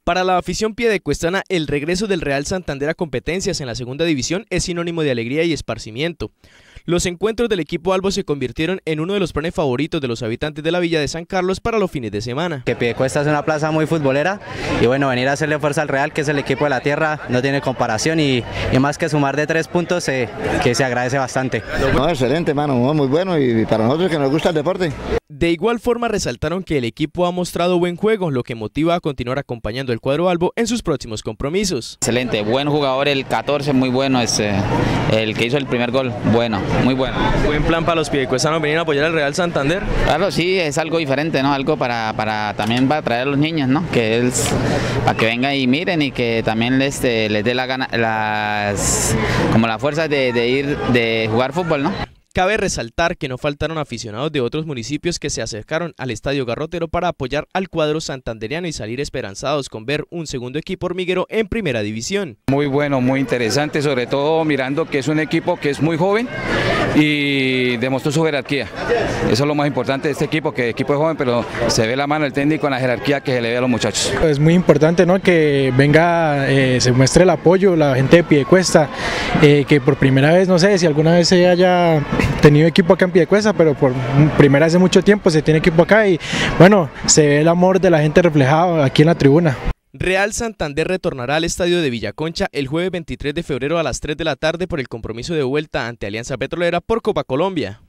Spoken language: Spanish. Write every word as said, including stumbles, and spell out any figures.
Para la afición piedecuestana, el regreso del Real Santander a competencias en la segunda división es sinónimo de alegría y esparcimiento. Los encuentros del equipo albo se convirtieron en uno de los planes favoritos de los habitantes de la villa de San Carlos para los fines de semana. Que Piedecuesta es una plaza muy futbolera y bueno, venir a hacerle fuerza al Real, que es el equipo de la tierra, no tiene comparación y, y más que sumar de tres puntos, eh, que se agradece bastante. No, excelente, mano, muy bueno y para nosotros que nos gusta el deporte. De igual forma resaltaron que el equipo ha mostrado buen juego, lo que motiva a continuar acompañando el cuadro albo en sus próximos compromisos. Excelente, buen jugador el catorce, muy bueno, es, eh, el que hizo el primer gol, bueno, muy bueno. ¿Buen plan para los piedecuestanos venir a apoyar al Real Santander? Claro, sí, es algo diferente, ¿no? Algo para, para también para atraer a los niños, ¿no? Que es para que vengan y miren y que también les, eh, les dé la gana, las, como la fuerza de, de ir, de jugar fútbol, ¿no? Cabe resaltar que no faltaron aficionados de otros municipios que se acercaron al Estadio Garrotero para apoyar al cuadro santanderiano y salir esperanzados con ver un segundo equipo hormiguero en primera división. Muy bueno, muy interesante, sobre todo mirando que es un equipo que es muy joven y demostró su jerarquía. Eso es lo más importante de este equipo, que el equipo es joven, pero se ve la mano del técnico en la jerarquía que se le ve a los muchachos. Es muy importante, ¿no?, que venga, eh, se muestre el apoyo, la gente de Piedecuesta, eh, que por primera vez, no sé si alguna vez se haya tenido equipo acá en Piedecuesta, pero por primera vez en mucho tiempo se tiene equipo acá y bueno, se ve el amor de la gente reflejado aquí en la tribuna. Real Santander retornará al estadio de Villaconcha el jueves veintitrés de febrero a las tres de la tarde por el compromiso de vuelta ante Alianza Petrolera por Copa Colombia.